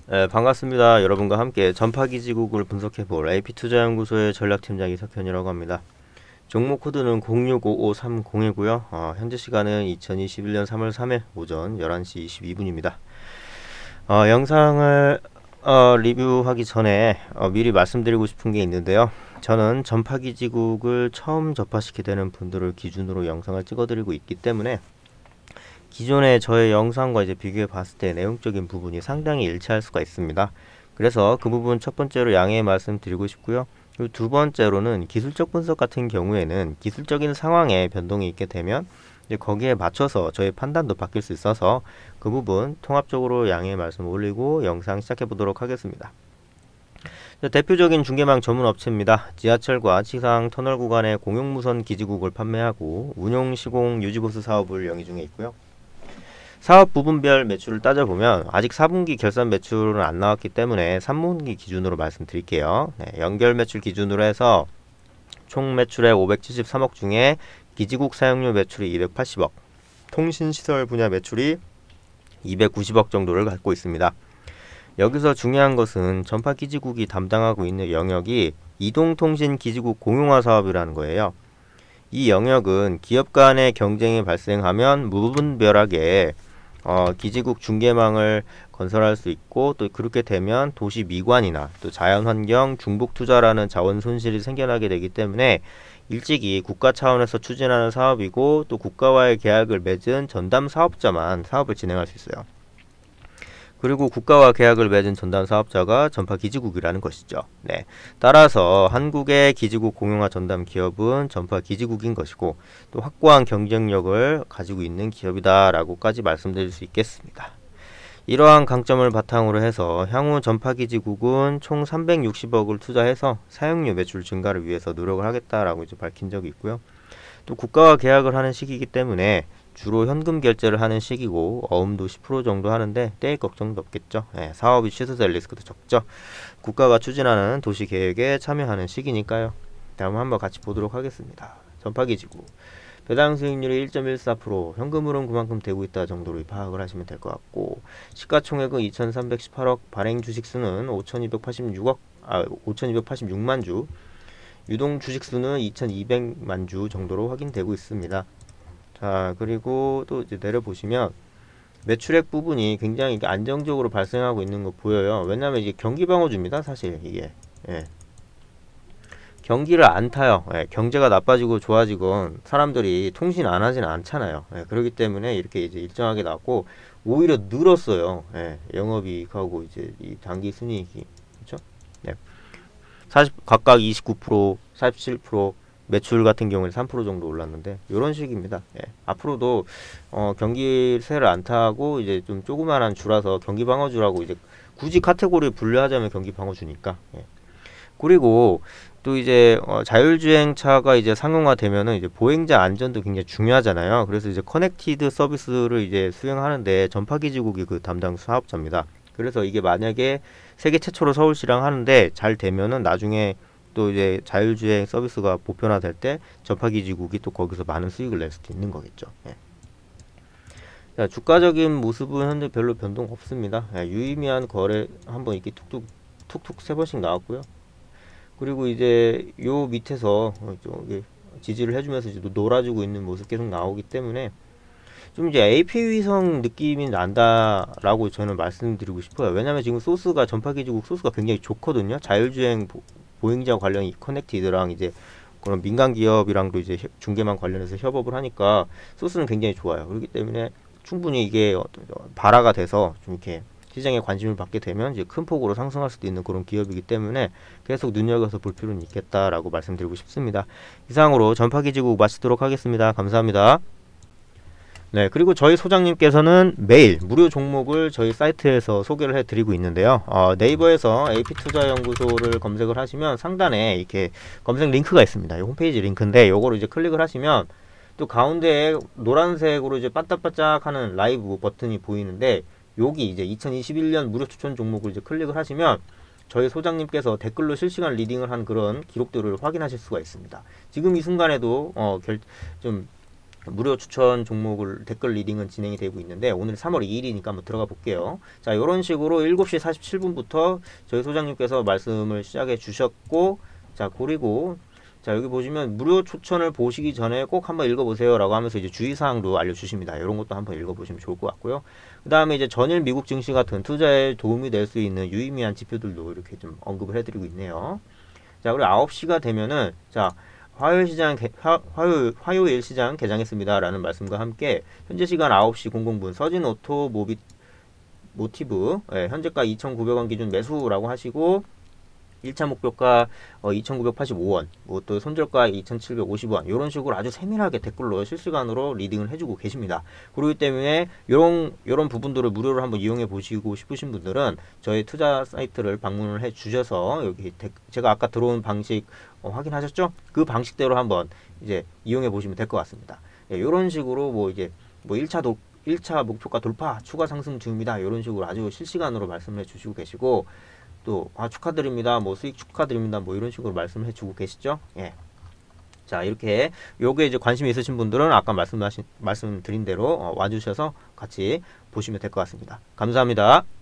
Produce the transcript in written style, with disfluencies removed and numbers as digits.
네, 반갑습니다. 여러분과 함께 전파기지국을 분석해볼 AP투자연구소의 전략팀장 이석현이라고 합니다. 종목 코드는 065530이고요. 현재 시간은 2021년 3월 3일 오전 11시 22분입니다. 영상을 리뷰하기 전에 미리 말씀드리고 싶은 게 있는데요. 저는 전파기지국을 처음 접하시게 되는 분들을 기준으로 영상을 찍어드리고 있기 때문에 기존의 저의 영상과 이제 비교해 봤을 때 내용적인 부분이 상당히 일치할 수가 있습니다. 그래서 그 부분 첫 번째로 양해 말씀드리고 싶고요. 그리고 두 번째로는 기술적 분석 같은 경우에는 기술적인 상황에 변동이 있게 되면 이제 거기에 맞춰서 저의 판단도 바뀔 수 있어서 그 부분 통합적으로 양해 말씀 올리고 영상 시작해 보도록 하겠습니다. 대표적인 중계망 전문 업체입니다. 지하철과 지상 터널 구간의 공용무선 기지국을 판매하고 운용, 시공, 유지보수 사업을 영위 중에 있고요. 사업 부분별 매출을 따져보면 아직 4분기 결산 매출은 안 나왔기 때문에 3분기 기준으로 말씀드릴게요. 연결 매출 기준으로 해서 총 매출의 573억 중에 기지국 사용료 매출이 280억, 통신시설 분야 매출이 290억 정도를 갖고 있습니다. 여기서 중요한 것은 전파기지국이 담당하고 있는 영역이 이동통신기지국 공용화 사업이라는 거예요. 이 영역은 기업 간의 경쟁이 발생하면 무분별하게 기지국 중계망을 건설할 수 있고, 또 그렇게 되면 도시 미관이나 또 자연환경 중복 투자라는 자원 손실이 생겨나게 되기 때문에 일찍이 국가 차원에서 추진하는 사업이고, 또 국가와의 계약을 맺은 전담 사업자만 사업을 진행할 수 있어요. 그리고 국가와 계약을 맺은 전담 사업자가 전파기지국이라는 것이죠. 네. 따라서 한국의 기지국 공용화 전담 기업은 전파기지국인 것이고, 또 확고한 경쟁력을 가지고 있는 기업이다 라고까지 말씀드릴 수 있겠습니다. 이러한 강점을 바탕으로 해서 향후 전파기지국은 총 360억을 투자해서 사용료 매출 증가를 위해서 노력을 하겠다라고 이제 밝힌 적이 있고요. 또 국가와 계약을 하는 시기이기 때문에 주로 현금 결제를 하는 시기고, 어음도 10% 정도 하는데 떼일 걱정도 없겠죠. 사업이 취소될 리스크도 적죠. 국가가 추진하는 도시계획에 참여하는 시기니까요. 다음 한번 같이 보도록 하겠습니다. 전파기지국 배당 수익률이 1.14%, 현금 흐름 그만큼 되고 있다 정도로 파악을 하시면 될 것 같고, 시가총액은 2318억, 발행 주식수는 5286만 주, 유동 주식수는 2200만 주 정도로 확인되고 있습니다. 자, 그리고 또 이제 내려보시면 매출액 부분이 굉장히 안정적으로 발생하고 있는 거 보여요. 왜냐면 이게 경기방어주입니다. 사실 이게 경기를 안 타요. 경제가 나빠지고 좋아지건 사람들이 통신 안 하지는 않잖아요. 그렇기 때문에 이렇게 이제 일정하게 나왔고, 오히려 늘었어요. 영업이익하고 이제 이 당기 순이익이, 그렇죠? 40 각각 29%, 47%, 매출 같은 경우는 3% 정도 올랐는데 이런 식입니다. 앞으로도 경기세를 안 타고 이제 좀 조그만한 주라서 경기 방어주라고 이제 굳이 카테고리 분류하자면 경기 방어주니까. 그리고 또 이제 자율주행차가 이제 상용화되면은 이제 보행자 안전도 굉장히 중요하잖아요. 그래서 이제 커넥티드 서비스를 이제 수행하는데 전파기지국이 그 담당 사업자입니다. 그래서 이게 만약에 세계 최초로 서울시랑 하는데 잘 되면은 나중에 또 이제 자율주행 서비스가 보편화될 때 전파기지국이 또 거기서 많은 수익을 낼 수도 있는 거겠죠. 자, 주가적인 모습은 현재 별로 변동 없습니다. 유의미한 거래 한번 이렇게 툭툭 세 번씩 나왔고요. 그리고 이제 요 밑에서 좀 지지를 해주면서 이제 놀아주고 있는 모습 계속 나오기 때문에 좀 이제 AP위성 느낌이 난다라고 저는 말씀드리고 싶어요. 왜냐면 지금 소스가 전파기지국 소스가 굉장히 좋거든요. 자율주행 보행자 관련 이 커넥티드랑 이제 그런 민간 기업이랑도 이제 중개망 관련해서 협업을 하니까 소스는 굉장히 좋아요. 그렇기 때문에 충분히 이게 발화가 돼서 좀 이렇게 시장에 관심을 받게 되면 이제 큰 폭으로 상승할 수도 있는 그런 기업이기 때문에 계속 눈여겨서 볼 필요는 있겠다라고 말씀드리고 싶습니다. 이상으로 전파기지국 마치도록 하겠습니다. 감사합니다. 네, 그리고 저희 소장님께서는 매일 무료 종목을 저희 사이트에서 소개를 해드리고 있는데요. 네이버에서 AP투자연구소를 검색을 하시면 상단에 이렇게 검색 링크가 있습니다. 이 홈페이지 링크인데 요거를 이제 클릭을 하시면 또 가운데에 노란색으로 이제 반짝반짝하는 라이브 버튼이 보이는데, 여기 이제 2021년 무료 추천 종목을 이제 클릭을 하시면 저희 소장님께서 댓글로 실시간 리딩을 한 그런 기록들을 확인하실 수가 있습니다. 지금 이 순간에도 좀 무료 추천 종목을 댓글 리딩은 진행이 되고 있는데 오늘 3월 2일이니까 한번 들어가 볼게요. 자, 이런 식으로 7시 47분부터 저희 소장님께서 말씀을 시작해 주셨고, 자, 그리고 자, 여기 보시면 무료 추천을 보시기 전에 꼭 한번 읽어보세요 라고 하면서 이제 주의사항도 알려주십니다. 이런 것도 한번 읽어보시면 좋을 것 같고요. 그 다음에 이제 전일 미국 증시 같은 투자에 도움이 될 수 있는 유의미한 지표들도 이렇게 좀 언급을 해드리고 있네요. 자, 그리고 9시가 되면은, 자, 화요일 시장 개장했습니다 라는 말씀과 함께 현재 시간 9시 00분 서진 오토 모티브, 현재가 2,900원 기준 매수라고 하시고 1차 목표가 2,985원, 뭐 또 손절가 2,750원 이런 식으로 아주 세밀하게 댓글로 실시간으로 리딩을 해주고 계십니다. 그렇기 때문에 이런 부분들을 무료로 한번 이용해 보시고 싶으신 분들은 저희 투자 사이트를 방문을 해 주셔서 여기 제가 아까 들어온 방식 확인하셨죠? 그 방식대로 한번 이제 이용해 보시면 될 것 같습니다. 이런 식으로 뭐 이제 뭐 1차 목표가 돌파 추가 상승 중입니다. 이런 식으로 아주 실시간으로 말씀해 주시고 계시고 또 축하드립니다. 뭐 수익 축하드립니다. 뭐 이런 식으로 말씀해 주고 계시죠. 예. 자, 이렇게 요게 이제 관심이 있으신 분들은 아까 말씀드린 대로 와주셔서 같이 보시면 될 것 같습니다. 감사합니다.